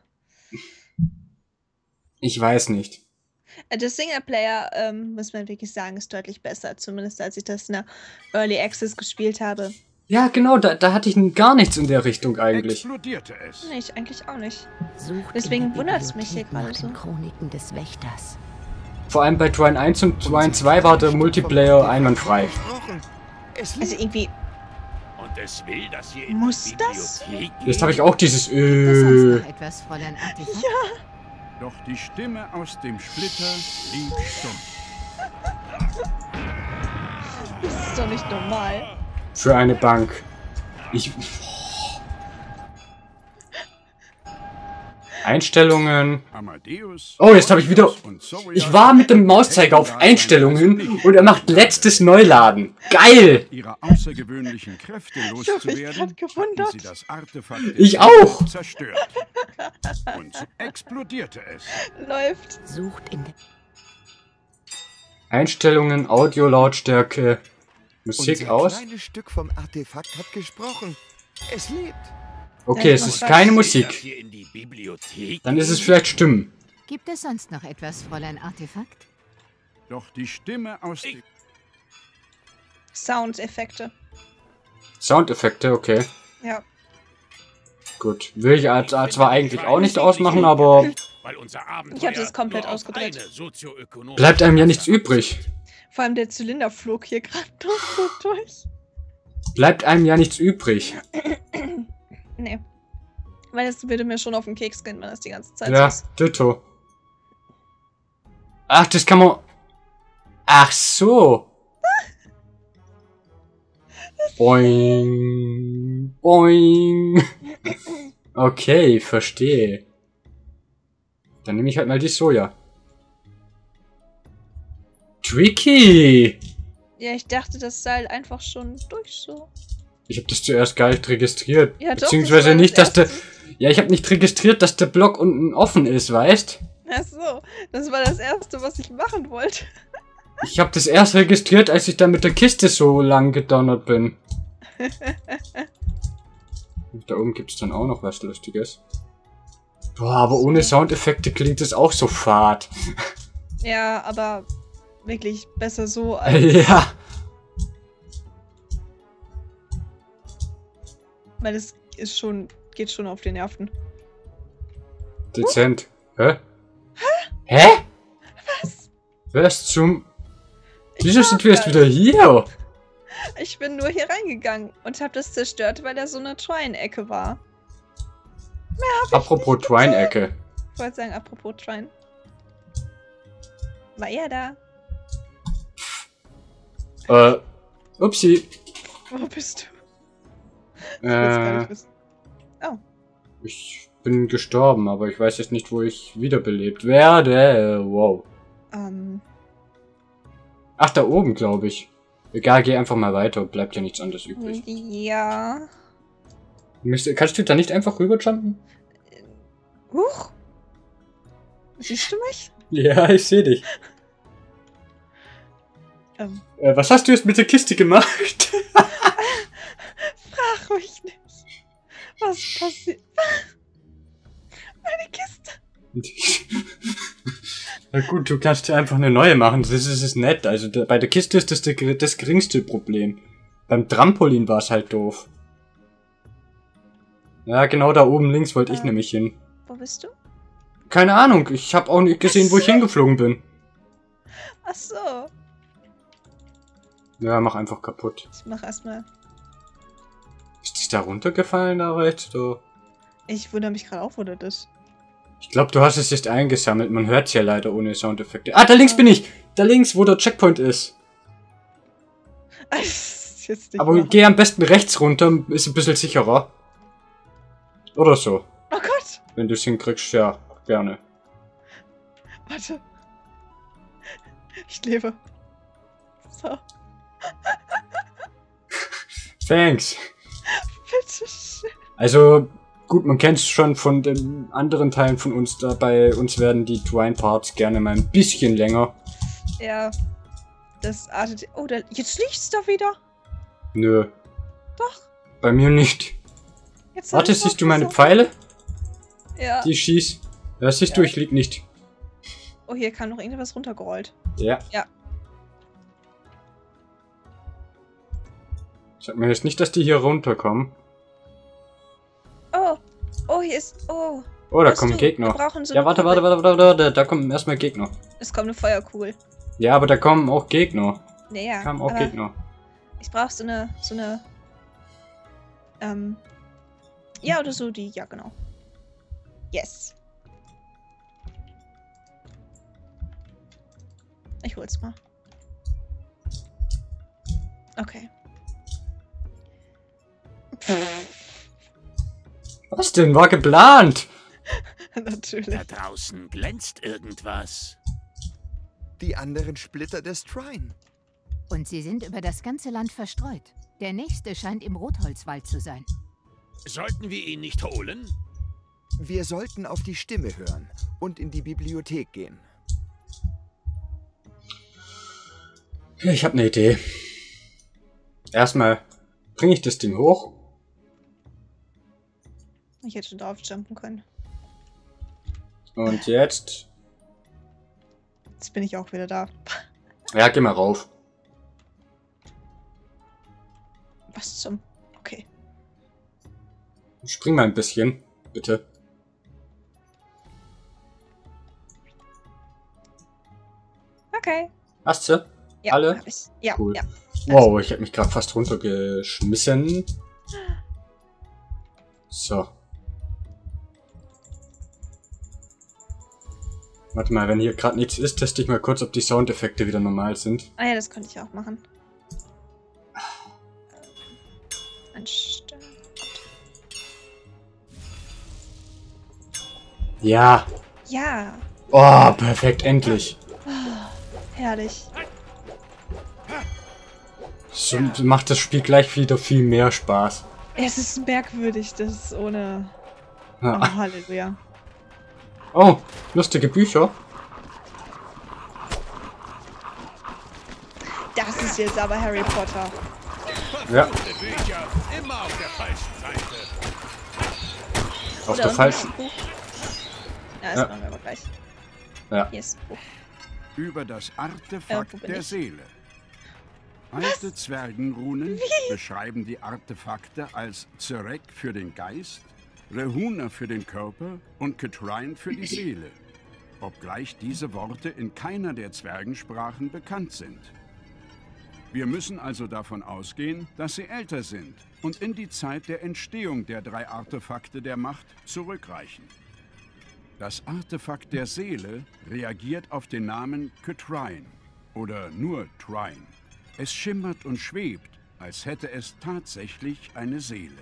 Ich weiß nicht. Der Singleplayer, muss man wirklich sagen, ist deutlich besser. Zumindest als ich das in der Early Access gespielt habe. Ja, genau, da hatte ich gar nichts in der Richtung eigentlich. Explodierte es. Nee, ich eigentlich auch nicht. Sucht Deswegen in der wundert's mich hier Bibliothek gerade nach so. den Chroniken des Wächters. Vor allem bei Trine 1 und Trine 2 war der Multiplayer einwandfrei. Es Also irgendwie, Und es will, dass hier in Muss die das? Bibliothek Jetzt habe ich auch dieses Gibt es sonst noch etwas, Fräulein Artefakt? Doch die Stimme aus dem Splitter blieb stumm. das ist doch nicht normal. Für eine Bank. Einstellungen. Amadeus, Oh, jetzt habe ich wieder... und Sawyer Ich war mit dem Mauszeiger auf Einstellungen und er macht letztes Neuladen. Geil! ihrer außergewöhnlichen Kräfte hab mich loszuwerden, grad gewundert. hatten sie das Artefakt der Ich Seele auch. zerstört. Und so explodierte es. Läuft. Sucht in der Einstellungen, Audio, Lautstärke, Musik Unser aus. kleines Stück vom Artefakt hat gesprochen. Es lebt. Okay, Ja, es ich ist mach keine dass Musik. hier in die Bibliothek Dann ist es vielleicht Stimmen. Gibt es sonst noch etwas, Fräulein Artefakt? Doch die Stimme aus dem... Soundeffekte. Soundeffekte, okay. Ja. Gut. Will ich zwar eigentlich auch nicht ausmachen, aber weil unser Abenteuer Ich hab das komplett nur auf ausgedreht. eine sozioökonomische bleibt einem ja nichts Tatsache übrig. Vor allem der Zylinder flog hier gerade noch so durch. Bleibt einem ja nichts übrig. Nee. Weil das würde mir schon auf den Keks gehen, wenn das die ganze Zeit so Ja, ist. ditto. Ach, das kann man... Ach so. Boing. Boing. Okay, verstehe. Dann nehme ich halt mal die Soja. Tricky. Ja, ich dachte, das sei halt einfach schon durch so. Ich habe das zuerst gar nicht registriert. Ja, doch, Beziehungsweise das war nicht, das dass der... Erste. Ja, ich habe nicht registriert, dass der Block unten offen ist, weißt? Ach so, das war das Erste, was ich machen wollte. Ich habe das erst registriert, als ich da mit der Kiste so lang gedonnert bin. Und da oben gibt's dann auch noch was Lustiges. Boah, aber ohne Soundeffekte klingt es auch so fad. Ja, aber wirklich besser so als... Ja. Weil es ist schon, geht schon auf die Nerven. Dezent. Hä? Hä? Was? Was zum... Ich Wieso sind hab wir jetzt das. wieder hier? Ich bin nur hier reingegangen und habe das zerstört, weil da so eine Trine-Ecke war. Apropos Twine-Ecke. Ich wollte sagen, apropos Trine. War er da? Upsi. Wo bist du? Ich will's gar nicht wissen. Oh. Ich bin gestorben, aber ich weiß jetzt nicht, wo ich wiederbelebt werde. Wow. Ach, da oben, glaube ich. Egal, geh einfach mal weiter. Bleibt ja nichts anderes übrig. Ja. Kannst du da nicht einfach rüberjumpen? Huch. Siehst du mich? Ja, ich sehe dich. Was hast du jetzt mit der Kiste gemacht? Frag mich nicht. Was passiert? Meine Kiste. Na gut, du kannst dir einfach eine neue machen. Das ist nett. Also bei der Kiste ist das das geringste Problem. Beim Trampolin war es halt doof. Ja, genau da oben links wollte ich nämlich hin. Wo bist du? Keine Ahnung, ich habe auch nicht gesehen, wo ich hingeflogen bin. Ach so. Ja, mach einfach kaputt. Ich mach erstmal. Ist die da runtergefallen da rechts? Oder? Ich wundere mich gerade auch, wo das ist. Ich glaube, du hast es jetzt eingesammelt. Man hört es ja leider ohne Soundeffekte. Ah, da links bin ich! Da links, wo der Checkpoint ist. Jetzt nicht Aber machen. geh am besten rechts runter, ist ein bisschen sicherer. Oder so. Oh Gott! Wenn du es hinkriegst, ja, gerne. Warte. Ich lebe. So. Thanks. Bitte schön. Also, gut, man kennt es schon von den anderen Teilen von uns. Da bei uns werden die Twine-Parts gerne mal ein bisschen länger. Ja. Das artet. Oh, jetzt liegt's da wieder. Nö. Doch. Bei mir nicht. Jetzt Warte, siehst du meine Pfeile? Ja. Die ich schieß. Ja, siehst du, ich lieg nicht. Oh, hier kam noch irgendwas runtergerollt. Ja. Ja. Sag mir jetzt nicht, dass die hier runterkommen. Oh. Oh, hier ist. Oh. Oh, da Weißt kommen du, Gegner. wir brauchen so Ja, eine warte, Kugel. warte. Da kommen erstmal Gegner. Es kommt eine Feuerkugel. Ja, aber da kommen auch Gegner. Naja. Kamen auch aber Gegner. Ich brauche so eine. Ja, oder so die. Ja, genau. Yes. Ich hol's mal. Okay. Was denn? War geplant! Natürlich. Da draußen glänzt irgendwas. Die anderen Splitter des Trine. Und sie sind über das ganze Land verstreut. Der nächste scheint im Rotholzwald zu sein. Sollten wir ihn nicht holen? Wir sollten auf die Stimme hören und in die Bibliothek gehen. Ich habe eine Idee. Erstmal bringe ich das Ding hoch. Ich hätte schon drauf jumpen können. Und jetzt... Jetzt bin ich auch wieder da. Ja, geh mal rauf. Was zum... Okay. Spring mal ein bisschen, bitte. Okay. Hast du? Ja, Alle? hab ich. Ja, Cool. ja. Wow, ich habe mich gerade fast runtergeschmissen. So. Warte mal, wenn hier gerade nichts ist, teste ich mal kurz, ob die Soundeffekte wieder normal sind. Ah ja, das könnte ich auch machen. Anstellen. Ja. Ja. Oh, perfekt, endlich. Herrlich. So macht das Spiel gleich wieder viel mehr Spaß. Es ist merkwürdig, das ist ohne... Oh, Ja. Halleluja. Oh, lustige Bücher. Das ist jetzt aber Harry Potter. Ja, Gute Bücher, immer auf der falschen Seite. auf Oder der unten falschen. ist ein Buch. Ja, das Ja. machen wir aber gleich. Ja. Hier ist ein Buch. Über das Artefakt wo bin der ich? Seele. Alte Zwergenrunen beschreiben die Artefakte als Zerek für den Geist, Rehuna für den Körper und Ketrine für die Seele, obgleich diese Worte in keiner der Zwergensprachen bekannt sind. Wir müssen also davon ausgehen, dass sie älter sind und in die Zeit der Entstehung der 3 Artefakte der Macht zurückreichen. Das Artefakt der Seele reagiert auf den Namen Ketrine oder nur Trine. Es schimmert und schwebt, als hätte es tatsächlich eine Seele.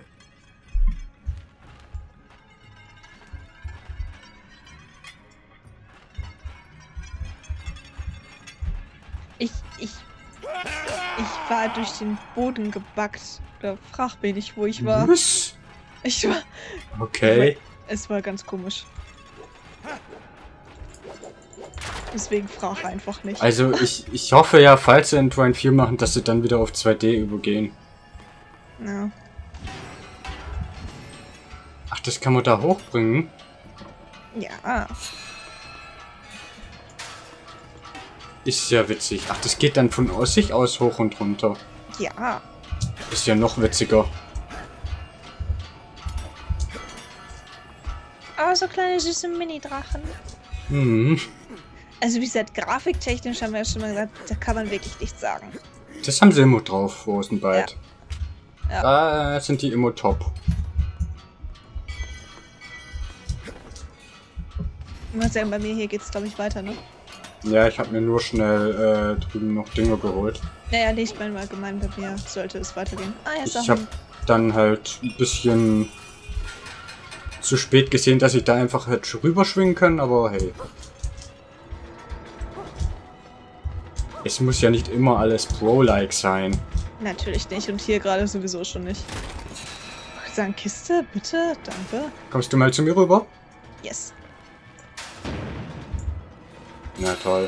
Ich war durch den Boden gebackt. Da frag mich nicht, wo ich war. Was? Ich war... Okay. Es war ganz komisch. Deswegen frag einfach nicht. Also ich hoffe ja, falls sie in Trine 4 machen, dass sie dann wieder auf 2D übergehen. Ja. Ach, das kann man da hochbringen? Ja. Ist ja witzig. Ach, das geht dann von sich aus hoch und runter. Ja. Ist ja noch witziger. Aber so kleine süße Mini-Drachen. Mhm. Also wie gesagt, grafiktechnisch haben wir ja schon mal gesagt, da kann man wirklich nichts sagen. Das haben sie immer drauf, Rosenbyte. Ja. Da sind die immer top. Ich muss sagen, bei mir hier geht's glaube ich weiter, ne? Ja, ich habe mir nur schnell drüben noch Dinge geholt. Naja, nee, ich meine mal allgemein, bei mir sollte es weitergehen. Ah, ja, ist Ich auch habe dann halt ein bisschen zu spät gesehen, dass ich da einfach hätte rüberschwingen können, aber hey. Es muss ja nicht immer alles Pro-like sein. Natürlich nicht und hier gerade sowieso schon nicht. Ich würde sagen, Kiste, bitte, danke. Kommst du mal zu mir rüber? Yes. Na toll.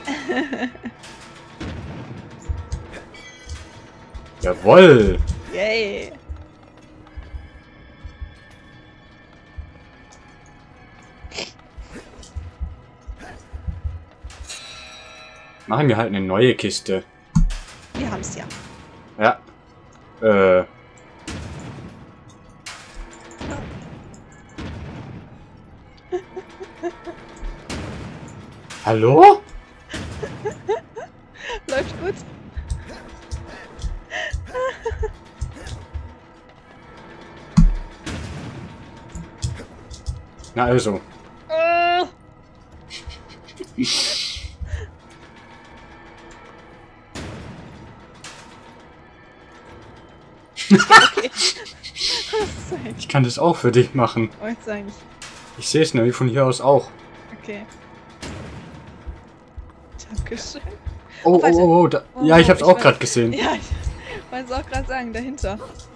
Jawoll! Yay. Machen wir halt eine neue Kiste. Wir haben's ja. Ja. Hallo? Läuft gut. Na also. Okay. Ich kann das auch für dich machen. Wollte sagen. Ich sehe es nämlich von hier aus auch. Okay. Dankeschön. Oh, warte. da, Oh, ja, ich hab's ich auch weiß- gerade gesehen. Ja, ich wollte es auch gerade sagen, dahinter.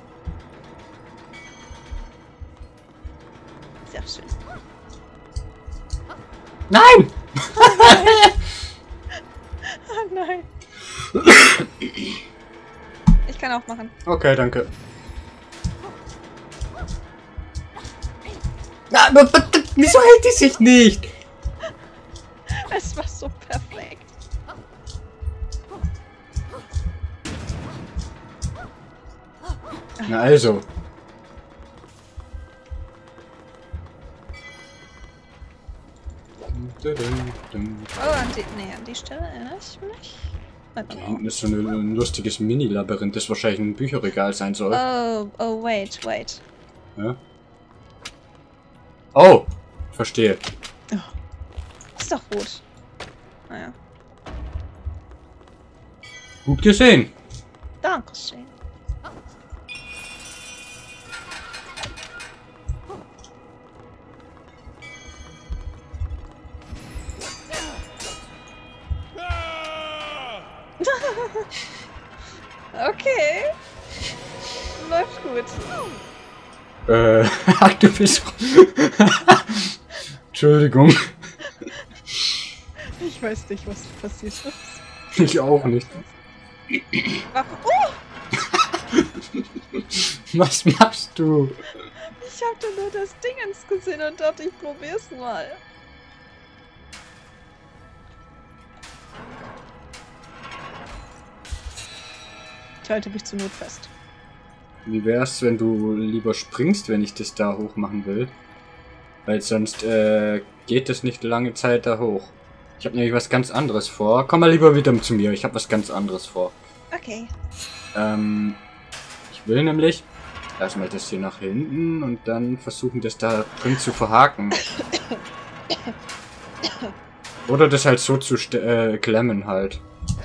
Sehr schön. Nein! Oh nein. Ich kann auch machen. Okay, danke. Na, aber wieso hält die sich nicht? Es war so perfekt. Na also. Oh, an die Stelle erinnere ich mich. Warte Da mal. hinten ist so ein lustiges Mini-Labyrinth, das wahrscheinlich ein Bücherregal sein soll. Oh, wait. Ja? Oh! Verstehe. Ist doch gut. Naja. Gut gesehen. Dankeschön. Okay. Läuft gut. Ach, du bist... Entschuldigung. Ich weiß nicht, was passiert ist. Ich auch nicht. Oh, Was machst du? ich hab da nur das Dingens gesehen und dachte, ich probier's mal. Ich halte mich zur Not fest. Wie wär's, wenn du lieber springst, wenn ich das da hoch machen will? Weil sonst geht es nicht lange Zeit da hoch. Ich habe nämlich was ganz anderes vor. Komm mal lieber wieder zu mir, ich habe was ganz anderes vor. Okay. Ich will nämlich erstmal das hier nach hinten und dann versuchen, das da drin zu verhaken. Oder das halt so zu klemmen halt.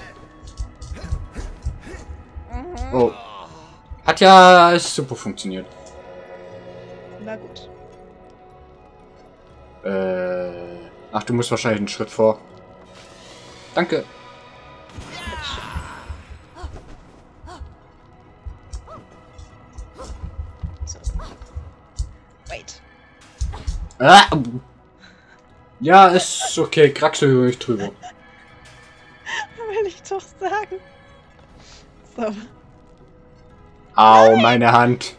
Oh. Hat ja super funktioniert. Na gut. Ach, du musst wahrscheinlich einen Schritt vor. Danke. So. Wait. Ah! Ja, ist okay. Kraxel über mich drüber. Will ich doch sagen. So. Au, meine Hand.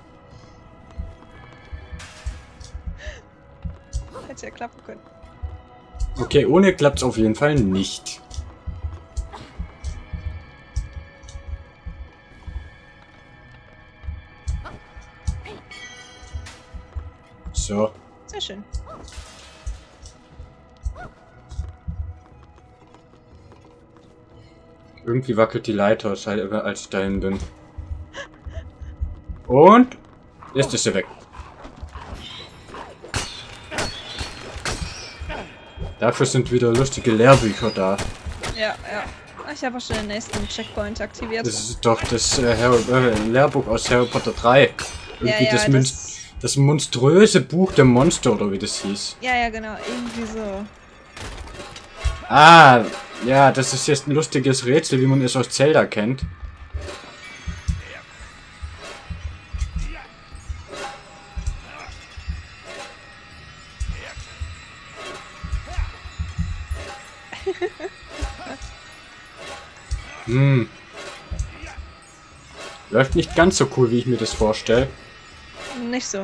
Hätte ja klappen können. Okay, ohne klappt's auf jeden Fall nicht. So. Sehr schön. Irgendwie wackelt die Leiter, als ich dahin bin. Und jetzt ist sie weg. Dafür sind wieder lustige Lehrbücher da. Ja, ja. Ich habe auch schon den nächsten Checkpoint aktiviert. Das ist doch das Lehrbuch aus Harry Potter 3. Irgendwie Ja, ja, das monströse Buch der Monster, oder wie das hieß. Ja, ja, genau. Irgendwie so. Ah, ja, das ist jetzt ein lustiges Rätsel, wie man es aus Zelda kennt. Läuft nicht ganz so cool, wie ich mir das vorstelle. Nicht so.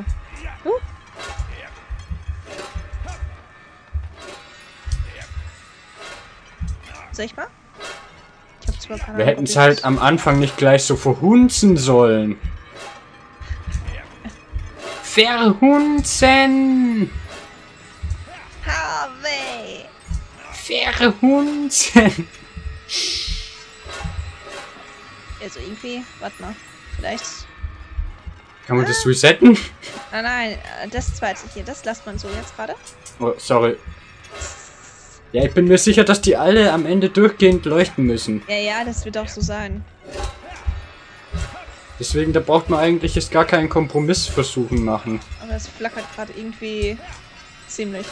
Soll ich mal? Ich hab zwar keine Wir hätten es halt am Anfang nicht gleich so verhunzen sollen. Verhunzen! Harvey! Verhunzen! Also irgendwie, warte mal. Vielleicht. Kann man das resetten? Ah nein, das zweite hier, das lässt man so jetzt gerade. Oh, sorry. Ja, ich bin mir sicher, dass die alle am Ende durchgehend leuchten müssen. Ja, ja, das wird auch so sein. Deswegen, da braucht man eigentlich jetzt gar keinen Kompromissversuchen machen. Aber es flackert gerade irgendwie ziemlich.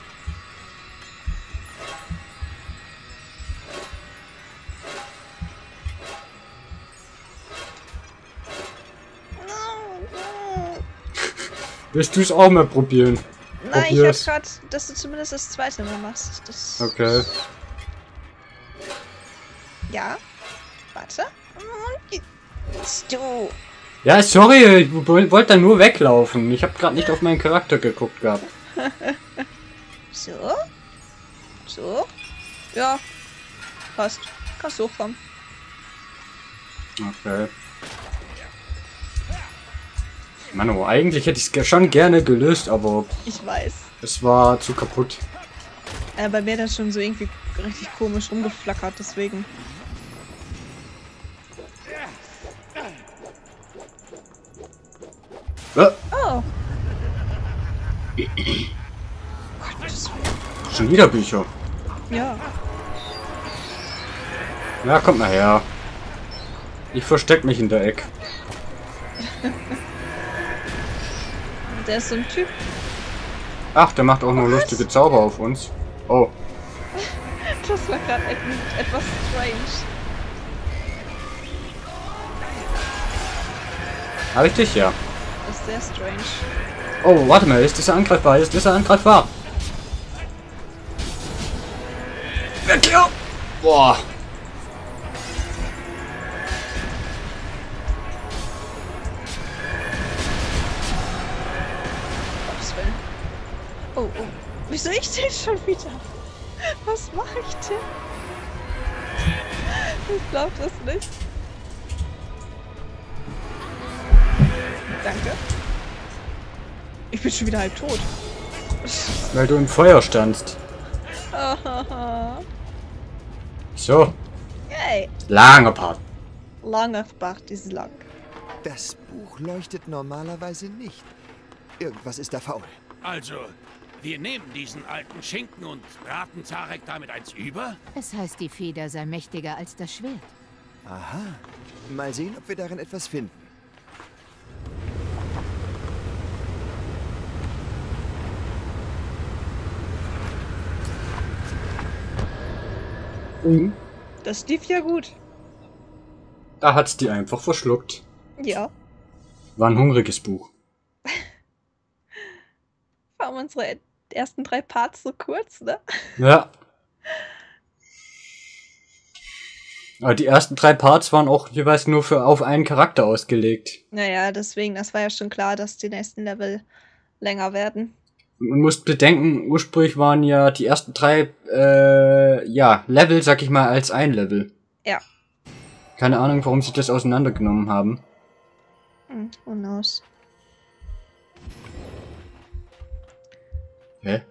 Willst du es auch mal probieren? Nein, Probier's. ich hab grad, dass du zumindest das zweite Mal machst. Das Okay. Ja. Warte. Jetzt du. Ja, sorry, ich wollte da nur weglaufen. Ich habe gerade nicht auf meinen Charakter geguckt gehabt. So. So. Ja. Passt. Kannst hochkommen. Okay. Mano, eigentlich hätte ich es schon gerne gelöst, aber Ich weiß. es war zu kaputt. Bei mir das schon so irgendwie richtig komisch rumgeflackert, deswegen. Oh. Gottes Willen. Schon wieder Bücher. Ja. Ja, kommt mal her. Ich versteck mich in der Ecke. Der ist so ein Typ. Ach, der macht auch nur lustige Zauber auf uns. Oh. Das war gerade etwas strange. Hab ich dich? Ja. Das ist sehr strange. Oh, warte mal, ist dieser angreifbar? Ist dieser angreifbar? Weg hier! Boah. Gottes Willen. Oh, oh. Wieso ich denn schon wieder? Was mache ich denn? Ich glaub das nicht. Danke. Ich bin schon wieder halb tot. Weil du im Feuer standst. So. Yay. Langer Part. Langer Part ist lang. Das Buch leuchtet normalerweise nicht. Irgendwas ist da faul. Also, wir nehmen diesen alten Schinken und braten Zarek damit eins über? Es heißt, die Feder sei mächtiger als das Schwert. Aha. Mal sehen, ob wir darin etwas finden. Das lief ja gut. Da hat's die einfach verschluckt. Ja. War ein hungriges Buch. Vor allem unsere Die ersten 3 Parts so kurz, ne? Ja. Aber die ersten 3 Parts waren auch jeweils nur auf einen Charakter ausgelegt. Naja, deswegen, das war ja schon klar, dass die nächsten Level länger werden. Und man muss bedenken, ursprünglich waren ja die ersten 3 Level, sag ich mal, als ein Level. Ja. Keine Ahnung, warum sie das auseinandergenommen haben. Who knows? Hä?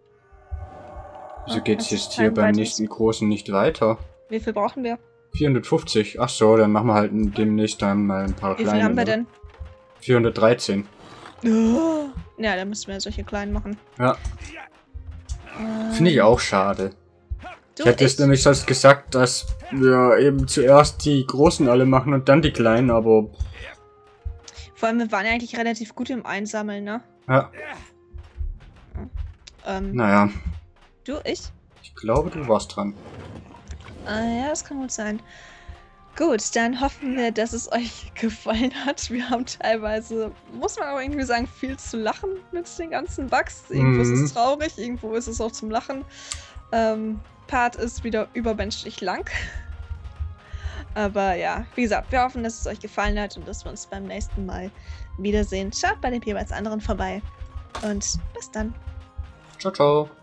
Wieso geht's das ist jetzt hier kein beim weiteres- nächsten großen nicht weiter? Wie viel brauchen wir? 450. Ach so, dann machen wir halt demnächst dann mal ein paar Wie kleine. viel haben wir oder? denn? 413. Ja, dann müssen wir solche kleinen machen. Ja. Finde ich auch schade. Du, Ich hätte es nämlich sonst gesagt, dass wir eben zuerst die großen alle machen und dann die kleinen, aber Vor allem, wir waren ja eigentlich relativ gut im Einsammeln, ne? ja, naja, Du, ich? ich glaube, du warst dran. Ja, das kann gut sein. Gut, dann hoffen wir, dass es euch gefallen hat. Wir haben teilweise, muss man auch irgendwie sagen, viel zu lachen mit den ganzen Bugs. Irgendwo ist es traurig, irgendwo ist es auch zum Lachen. Part ist wieder übermenschlich lang. Aber ja, wie gesagt, wir hoffen, dass es euch gefallen hat und dass wir uns beim nächsten Mal wiedersehen. Schaut bei den jeweils anderen vorbei. Und bis dann. Ciao, ciao.